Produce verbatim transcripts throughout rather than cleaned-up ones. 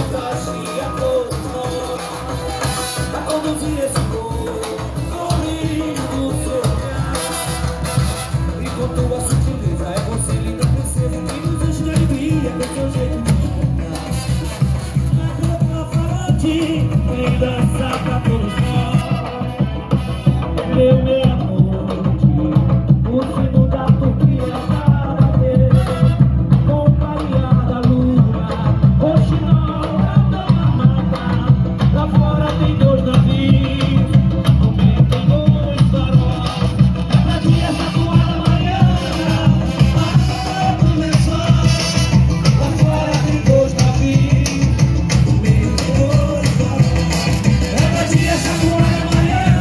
contagia todos nós. A conduzir esse povo, sorrindo do seu olhar. E com tua sutileza é você linda princesa que nos enche de alegria com seu jeito de cantar. A boca falante vem dançar pra todos nós. Meu meia-noite, o sino da Turquia vai bater, com clarear da lua, roxinol da mata. Lá fora tem dois navios, no meio tem dois faróis. Cada dia essa toalha mariana, a praia do lençol. Lá fora tem dois navios, no meio tem dois faróis. Cada dia essa toalha mariana,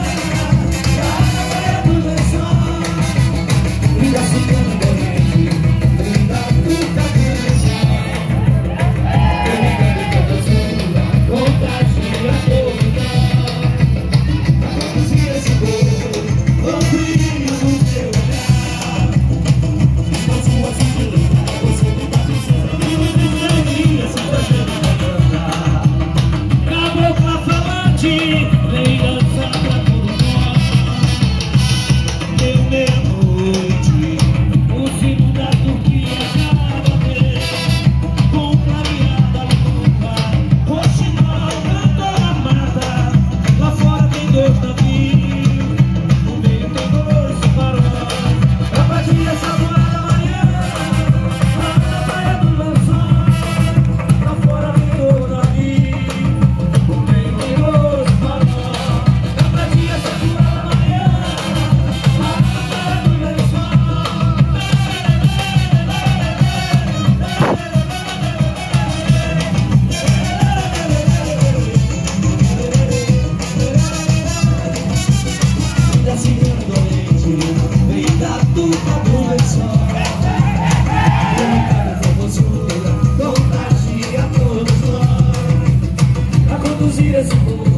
esse povo.